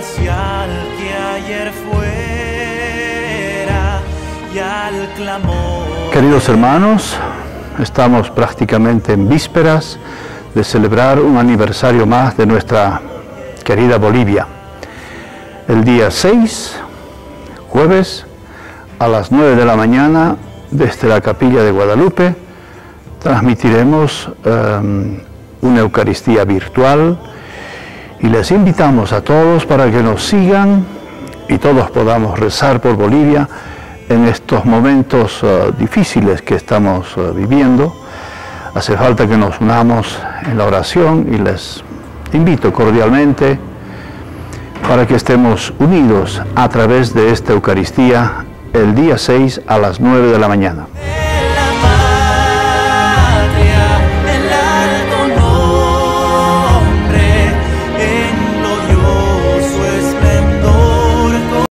hacia el que ayer fuera y al clamor. Queridos hermanos, estamos prácticamente en vísperas de celebrar un aniversario más de nuestra querida Bolivia. El día 6, jueves, a las 9 de la mañana, desde la Capilla de Guadalupe, transmitiremos una Eucaristía virtual y les invitamos a todos para que nos sigan y todos podamos rezar por Bolivia en estos momentos difíciles que estamos viviendo. Hace falta que nos unamos en la oración y les invito cordialmente para que estemos unidos a través de esta Eucaristía el día 6 a las 9 de la mañana.